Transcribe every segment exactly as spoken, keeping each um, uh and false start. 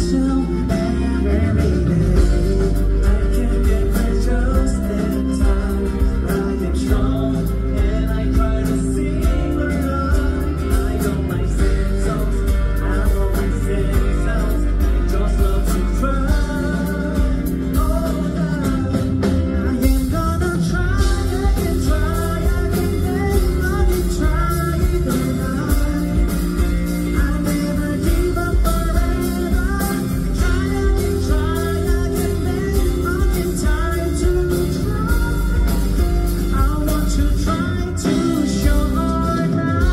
myself every day. I can get precious in time. I am strong and I try to see the light. I don't like sad songs, I don't like sad sounds. I just love to cry. Oh, love, I am gonna try, I can try, I can make, I can try the night. I never give up forever. Try, I can try, I can make, I can try to try. I want to try to show our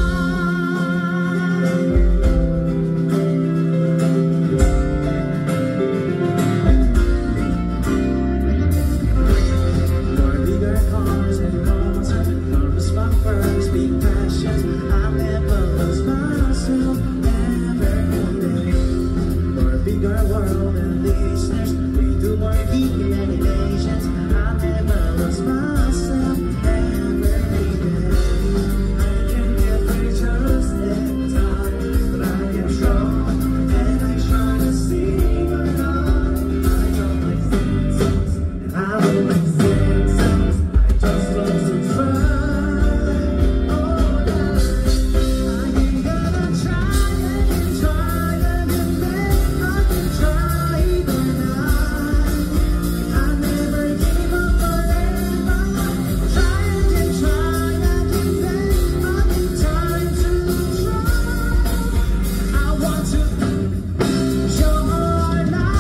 more bigger cars and cars and nervous bumpers, big passions. I never lose myself every day. For a bigger world and listeners, we do more geeky animations. I never lose myself every day. I can get pictures in time, but I am strong and I try to see the light. I don't like sad songs, and I don't like sad sounds. I just love to try. Oh, love, I ain't gonna try, I can try, I can make, I can try the night. I never give up forever. Try, I can try, I can make, I can try to try. I want to show our light.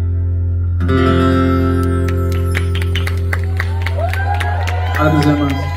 A dos demás.